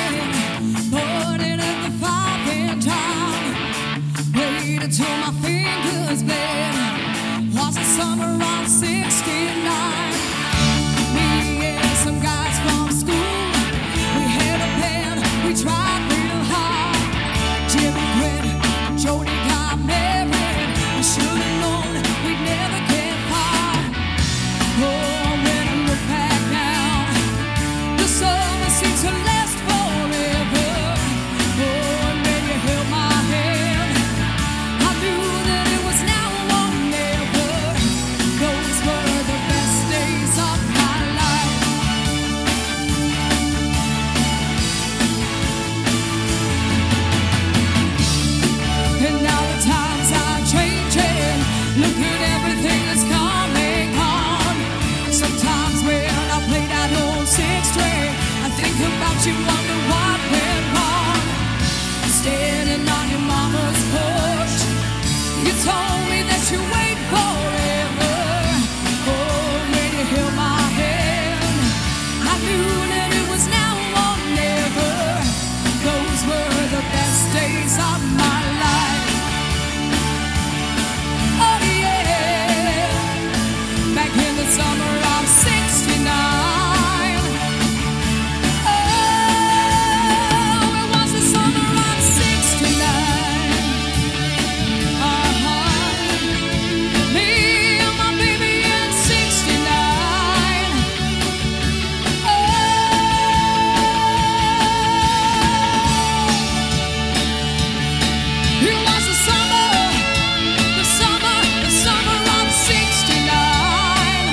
put it in the frying pan, waited till my fingers bled. Was the summer of '69. Me and some guys from school, we had a band, we tried real hard. Jimmy quit, Jody got married. We should've known we'd never get far. Oh, when I look back now, the summer seems to last forever. Oh, and when you held my hand, I knew that it was now or never. Those were the best days of my life. And now the times are changing. Look at everything that's come and gone. Sometimes when I play that old six string, I think about you, wonder what went wrong. Standing on your mama's porch, you told me that you wait forever. Oh, when you held my hand, I knew that it was now or never. Those were the best days of my life. Oh yeah, back in the summer of '69. Oh, it was the summer of '69. Me and my baby in '69. Oh, it was the summer of '69.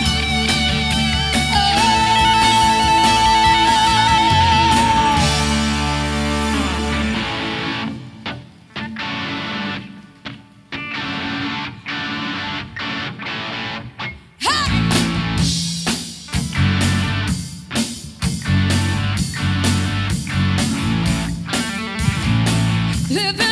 Living